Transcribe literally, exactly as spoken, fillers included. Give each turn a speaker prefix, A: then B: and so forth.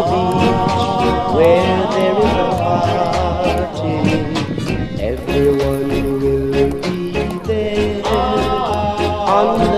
A: beach where there is a party. Everyone will be there on